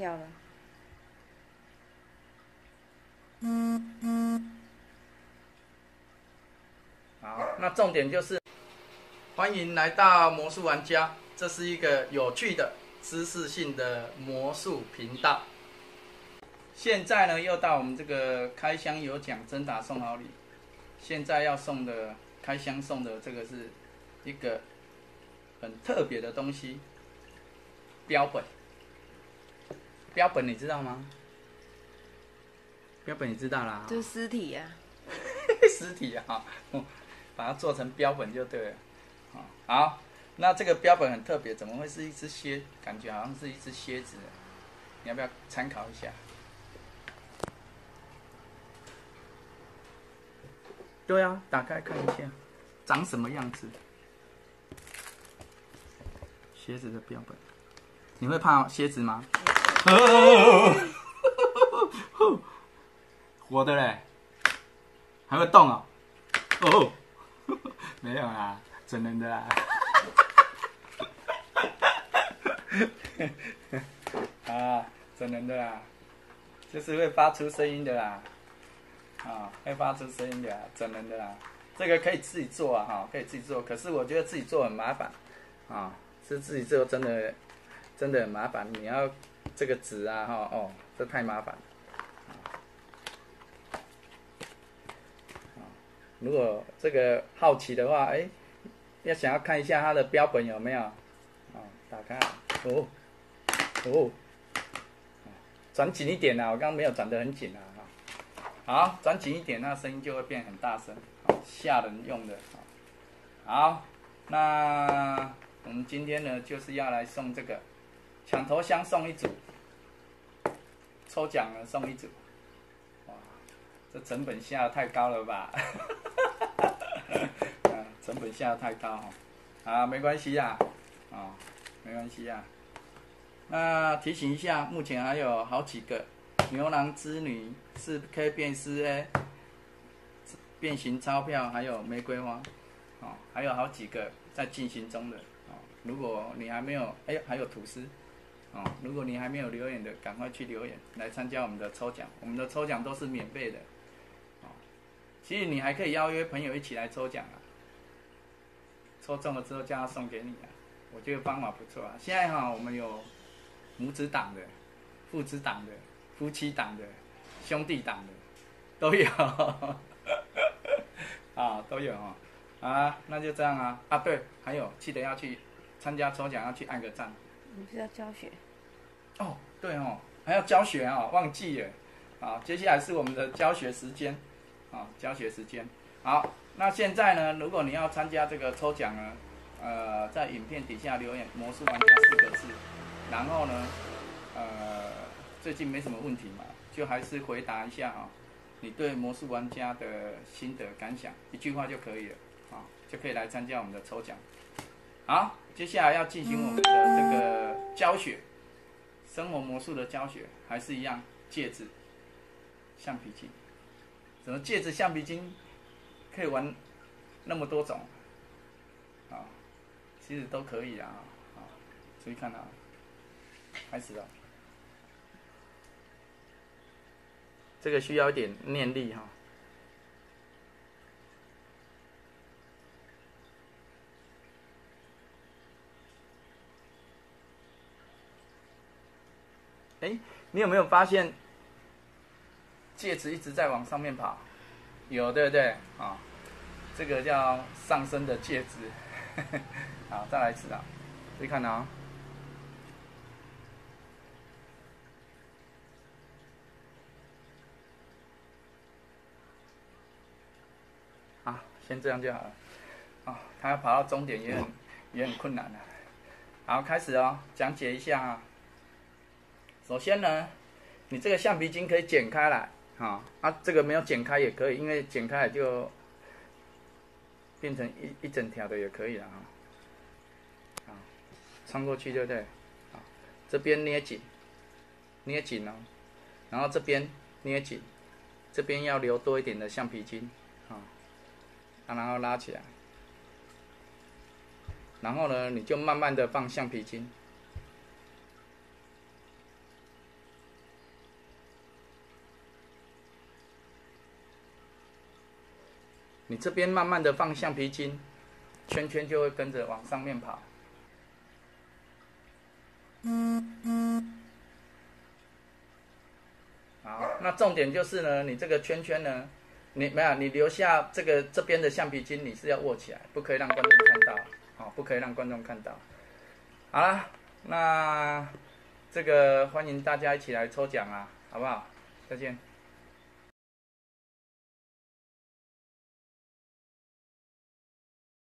跳了。 好，那重点就是欢迎来到魔术玩家，这是一个有趣的知识性的魔术频道。现在呢，又到我们这个开箱有奖征答送好礼。现在要送的开箱送的这个是一个很特别的东西，标本。标本你知道吗？标本你知道啦， 就是尸体啊。 尸体啊，把它做成标本就对了。好，那这个标本很特别，怎么会是一只蝎？感觉好像是一只蝎子，你要不要参考一下？对啊，打开看一下，长什么样子？蝎子的标本，你会怕蝎子吗？活的嘞，还会动哦。哦，没有啦，整人的啦。啊，整人的啦，就是会发出声音的啦。会发出声音的啦，整人的啦。这个可以自己做啊，可以自己做。可是我觉得自己做很麻烦，是自己做真的很麻烦。你要这个纸啊，这太麻烦了。如果这个好奇的话，要想要看一下它的标本有没有，打开，转紧一点啊，我刚刚没有转得很紧啊，好，转紧一点，那声音就会变很大声，吓人用的，好，那我们今天呢就是要来送这个抢头香送一组，抽奖呢送一组，哇，这成本下得太高了吧？成本下得太高没关系啦，没关系啦。那提醒一下，目前还有好几个牛郎织女、4K 变4A、变形钞票，还有玫瑰花，还有好几个在进行中的。如果你还没有，还有吐司，如果你还没有留言的，赶快去留言来参加我们的抽奖。我们的抽奖都是免费的，其实你还可以邀约朋友一起来抽奖啊。抽中了之后叫他送给你啊，我觉得方法不错啊。现在我们有母子档的、父子档的、夫妻档的、兄弟档的都有，都有那就这样啊。对，还有记得要去参加抽奖，要去按个赞。 你是要教学？ 对还要教学忘记了。接下来是我们的教学时间，教学时间。好，那现在呢，如果你要参加这个抽奖呢，在影片底下留言"魔术玩家"4个字，然后呢，最近没什么问题嘛，就还是回答一下你对魔术玩家的心得感想，一句话就可以了，就可以来参加我们的抽奖。好，接下来要进行我们的这个教学，生活魔术的教学，还是一样，戒指、橡皮筋，什么戒指、橡皮筋可以玩那么多种，其实都可以啊，注意看开始了。这个需要一点念力你有没有发现戒指一直在往上面跑？有，对不对？这个叫上升的戒指。好，再来一次注意看先这样就好了。它要跑到终点也很困难的。好，开始讲解一下首先呢，你这个橡皮筋可以剪开来，这个没有剪开也可以，因为剪开来就变成一整条的也可以了穿过去对不对？这边捏紧然后这边捏紧，这边要留多一点的橡皮筋然后拉起来，然后呢，你就慢慢的放橡皮筋， 你这边慢慢的放橡皮筋，圈圈就会跟着往上面跑。好，那重点就是呢，你这个圈圈呢，你留下这边的橡皮筋，你是要握起来，不可以让观众看到，好，不可以让观众看到。好啦，那这个欢迎大家一起来抽奖啊，好不好？再见。